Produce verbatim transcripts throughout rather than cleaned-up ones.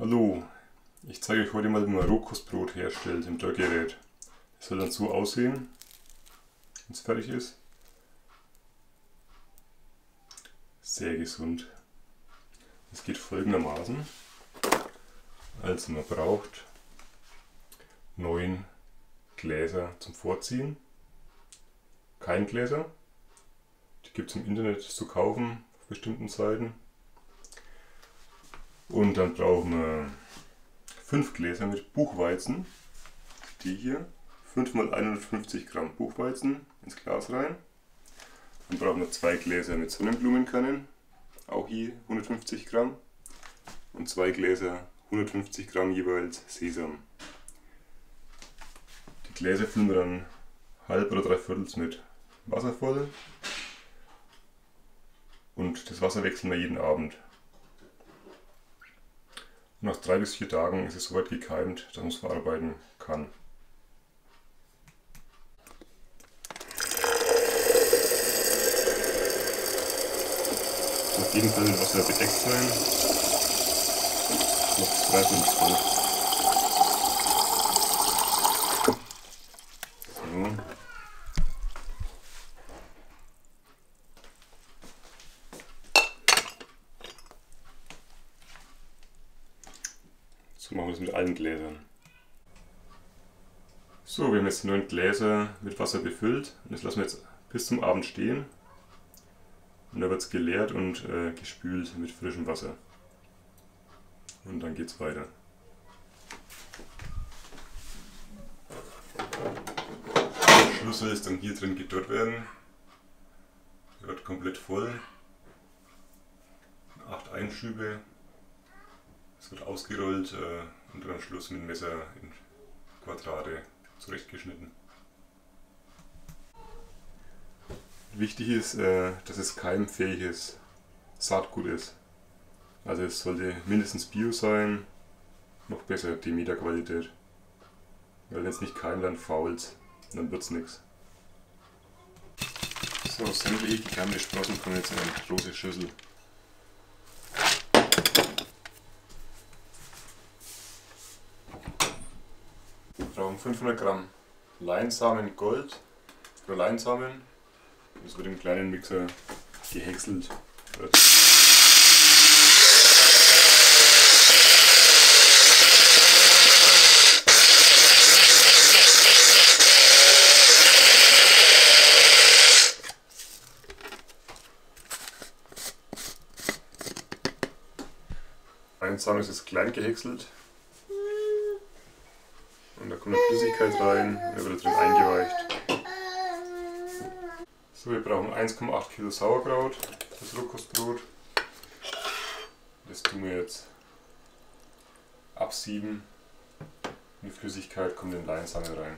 Hallo, ich zeige euch heute mal, wie man Rohkostbrot herstellt im Rührgerät. Es soll dann so aussehen, wenn es fertig ist. Sehr gesund. Es geht folgendermaßen. Also man braucht neun Gläser zum Vorziehen. Kein Gläser. Die gibt es im Internet zu kaufen auf bestimmten Seiten. Und dann brauchen wir fünf Gläser mit Buchweizen. Die hier. fünf mal hundertfünfzig Gramm Buchweizen ins Glas rein. Dann brauchen wir zwei Gläser mit Sonnenblumenkernen. Auch hier hundertfünfzig Gramm. Und zwei Gläser hundertfünfzig Gramm jeweils Sesam. Die Gläser füllen wir dann halb oder drei Viertels mit Wasser voll. Und das Wasser wechseln wir jeden Abend. Nach drei bis vier Tagen ist es soweit gekeimt, dass man es verarbeiten kann. Auf jeden Fall mit Wasser bedeckt sein. Noch drei Viertel voll. So. So machen wir das mit allen Gläsern. So, wir haben jetzt neun Gläser mit Wasser befüllt und das lassen wir jetzt bis zum Abend stehen. Und dann wird es geleert und äh, gespült mit frischem Wasser. Und dann geht es weiter. Der Schluss soll es dann hier drin gedörrt werden. Der wird komplett voll. Acht Einschübe. Es wird ausgerollt äh, und dann am Schluss mit dem Messer in Quadrate zurechtgeschnitten. Wichtig ist, äh, dass es keimfähiges Saatgut ist. Also es sollte mindestens Bio sein, noch besser Demeter-Qualität. Weil wenn es nicht keimt, dann fault, dann wird es nichts. So, sämtliche gekeimte Sprossen kommen jetzt in eine große Schüssel. Wir brauchen fünfhundert Gramm Leinsamen Gold oder Leinsamen. Das wird im kleinen Mixer gehäckselt. Leinsamen ist jetzt klein gehäckselt. Und da kommt eine Flüssigkeit rein und er wird drin eingeweicht. So, wir brauchen eins Komma acht Kilo Sauerkraut, das Rohkostbrot. Das tun wir jetzt absieben. Die Flüssigkeit kommt in den Leinsamen rein.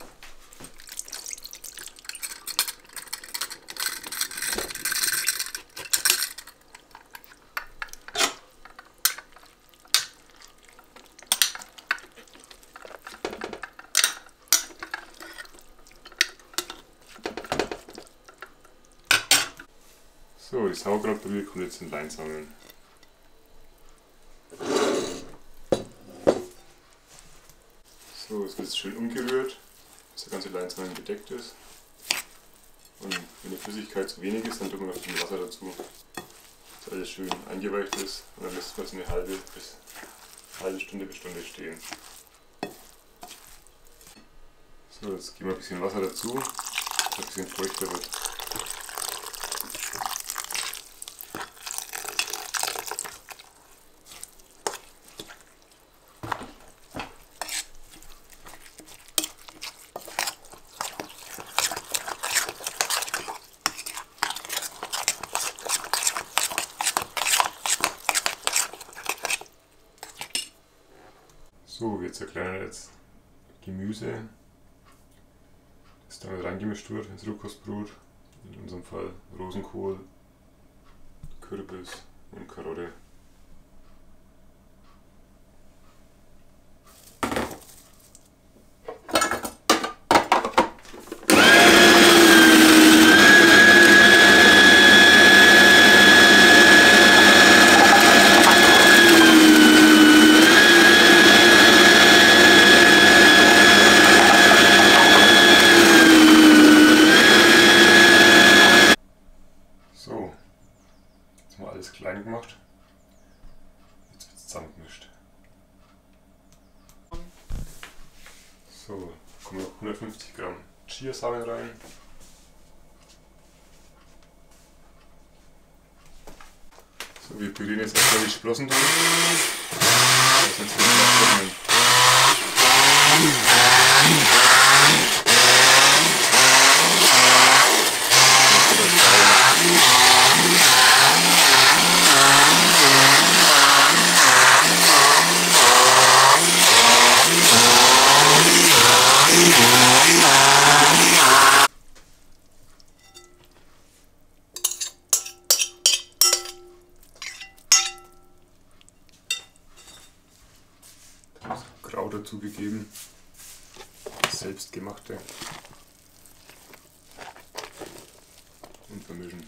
So, die Sauerkrautbrühe kommt jetzt in den Leinsamen. So, es wird jetzt schön umgerührt, bis der ganze Leinsamen bedeckt ist. Und wenn die Flüssigkeit zu wenig ist, dann tut man noch ein bisschen Wasser dazu, dass alles schön eingeweicht ist. Und dann lässt man es eine halbe bis eine halbe Stunde bis Stunde stehen. So, jetzt geben wir ein bisschen Wasser dazu, dass es ein bisschen feuchter wird. So, wir zerkleinern jetzt Gemüse, das damit reingemischt wird ins Rohkostbrot. In unserem Fall Rosenkohl, Kürbis und Karotte. zusammengemischt. So, kommen noch hundertfünfzig Gramm Chiasamen rein. So, wir pürieren jetzt erstmal die Sprossen durch. Das ist jetzt Grau dazugegeben, das selbstgemachte, und vermischen.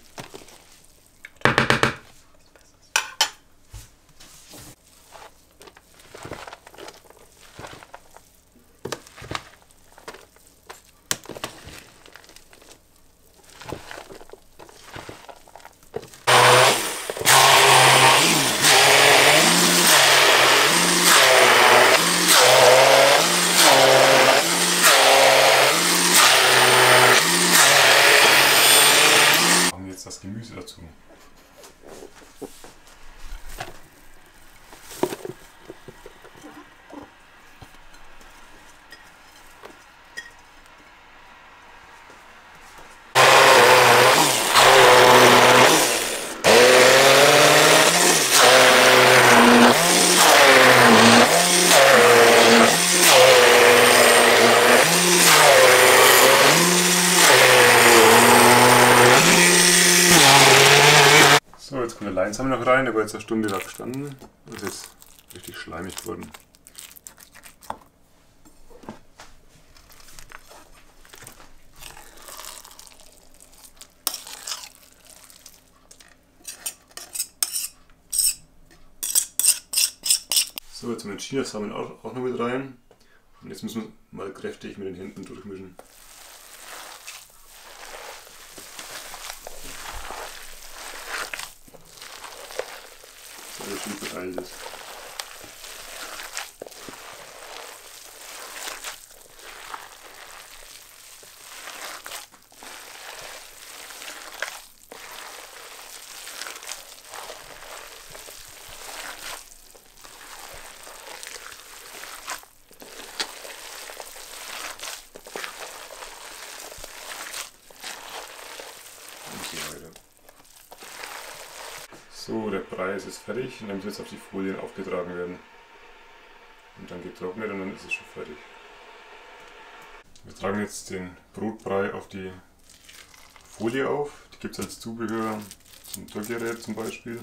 Das Gemüse dazu. So, jetzt kommt der Leinsamen noch rein, der war jetzt eine Stunde da gestanden. Das ist jetzt richtig schleimig geworden. So, jetzt haben wir den Chiasamen auch, auch noch mit rein. Und jetzt müssen wir mal kräftig mit den Händen durchmischen. Schön verteilt ist. Und so weiter. So, der Brei ist jetzt fertig und dann muss jetzt auf die Folien aufgetragen werden. Und dann getrocknet und dann ist es schon fertig. Wir tragen jetzt den Brotbrei auf die Folie auf. Die gibt es als Zubehör zum Drückgerät zum Beispiel.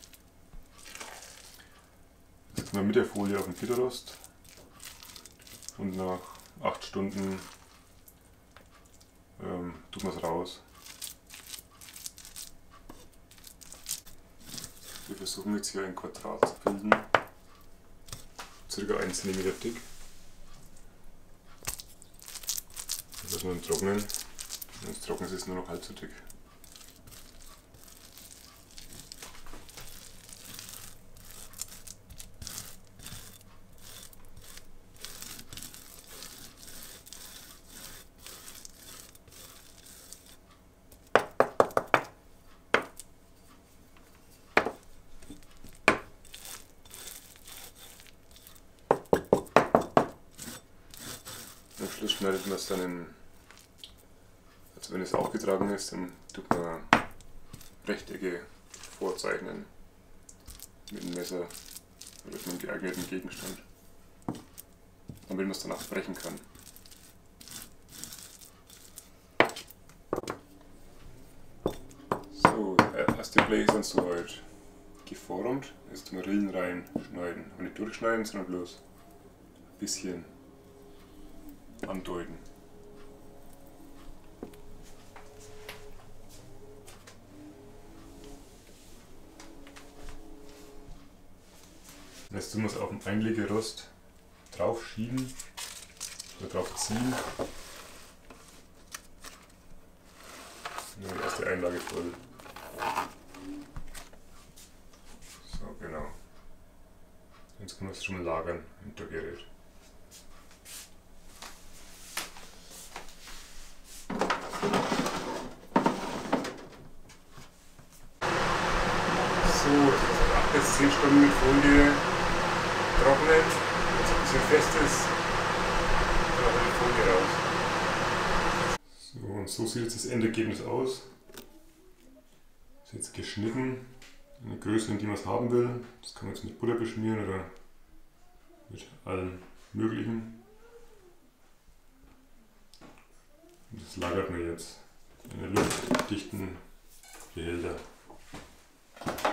Jetzt setzen wir mit der Folie auf den Federrost und nach acht Stunden ähm, tun wir es raus. Wir versuchen jetzt hier ein Quadrat zu bilden, ca. ein Zentimeter dick. Das lassen wir dann trocknen. Wenn es trocken ist, ist es nur noch halb so dick. Am Schluss schneidet man es dann in, also wenn es aufgetragen ist, dann tut man Rechtecke vorzeichnen mit dem Messer oder mit einem geeigneten Gegenstand, damit man es danach brechen kann. So, der erste Blech ist dann soweit geformt. Jetzt tun wir Rillen reinschneiden, aber nicht durchschneiden, sondern bloß ein bisschen andeuten. Jetzt tun wir es auf dem Einlegerost drauf schieben oder drauf ziehen. Und die erste Einlage voll. So, genau. Jetzt können wir es schon mal lagern im Druckgerät. So, jetzt acht bis zehn Stunden mit Folie trocknen. Wenn es ein bisschen fest ist, dann auch die Folie raus. So, und so sieht jetzt das Endergebnis aus. Ist jetzt geschnitten in der Größe, in die man es haben will. Das kann man jetzt mit Butter beschmieren oder mit allem Möglichen. Und das lagert man jetzt in einen luftdichten Behälter.